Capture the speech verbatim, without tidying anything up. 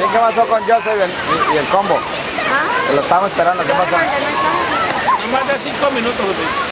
¿qué pasó con Joseph y el, y el combo? ¿Ah? Lo estamos esperando, ¿qué pasó? No, no, no, no. Más de cinco minutos.